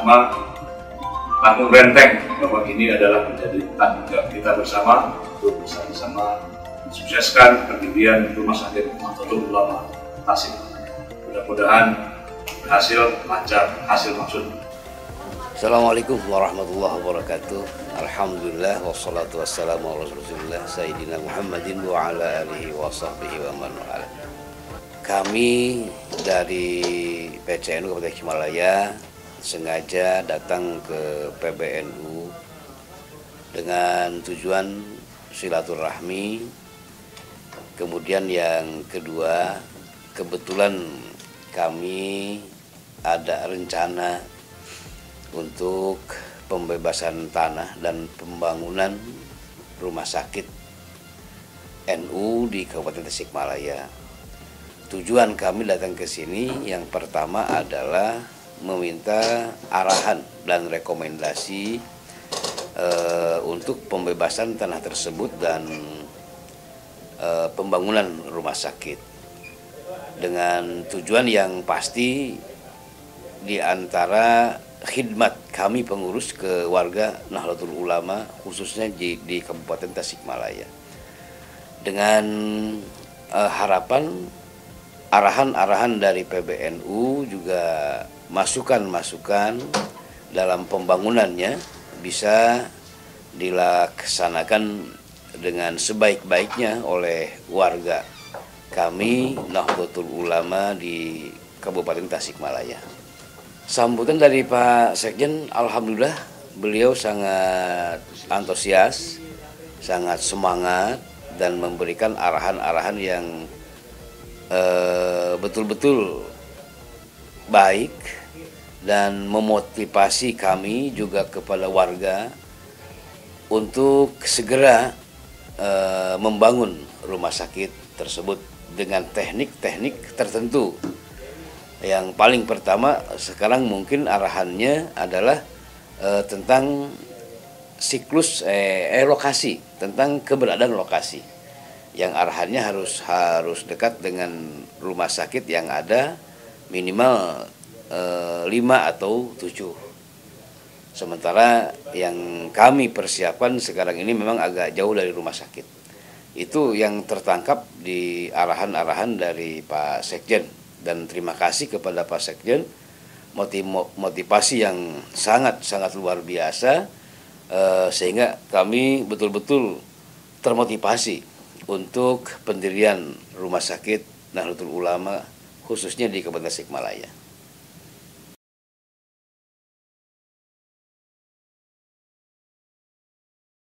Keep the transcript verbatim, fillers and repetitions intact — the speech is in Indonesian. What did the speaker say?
sama-sama tanggung renteng bahwa ini adalah menjadi tanggung jawab kita bersama untuk bersama-sama mensukseskan pendirian Rumah Sakit Nahdlatul Ulama Tasik. Mudah-mudahan berhasil, lancar, hasil maksud. Assalamualaikum warahmatullahi wabarakatuh. Alhamdulillah wassalatu wassalamu ala Rasulillah Sayyidina Muhammadin wa ala alihi wa sahbihi wa man wala. Kami dari P C N U Kabupaten Tasikmalaya sengaja datang ke P B N U dengan tujuan silaturahmi. Kemudian yang kedua, kebetulan kami ada rencana untuk pembebasan tanah dan pembangunan rumah sakit N U di Kabupaten Tasikmalaya. Tujuan kami datang ke sini yang pertama adalah meminta arahan dan rekomendasi uh, untuk pembebasan tanah tersebut dan uh, pembangunan rumah sakit. Dengan tujuan yang pasti di antara khidmat kami pengurus ke warga Nahdlatul Ulama khususnya di, di Kabupaten Tasikmalaya. Dengan uh, harapan arahan-arahan dari P B N U juga masukan-masukan dalam pembangunannya bisa dilaksanakan dengan sebaik-baiknya oleh warga kami Nahdlatul Ulama di Kabupaten Tasikmalaya. Sambutan dari Pak Sekjen, alhamdulillah beliau sangat antusias, sangat semangat dan memberikan arahan-arahan yang betul-betul uh, baik dan memotivasi kami juga kepada warga untuk segera uh, membangun rumah sakit tersebut dengan teknik-teknik tertentu. Yang paling pertama sekarang mungkin arahannya adalah uh, tentang siklus eh, eh, lokasi, tentang keberadaan lokasi. Yang arahannya harus harus dekat dengan rumah sakit yang ada minimal eh, lima atau tujuh. Sementara yang kami persiapkan sekarang ini memang agak jauh dari rumah sakit. Itu yang tertangkap di arahan-arahan dari Pak Sekjen, dan terima kasih kepada Pak Sekjen, motivasi yang sangat-sangat luar biasa eh, sehingga kami betul-betul termotivasi untuk pendirian rumah sakit Nahdlatul Ulama khususnya di Kabupaten Tasikmalaya.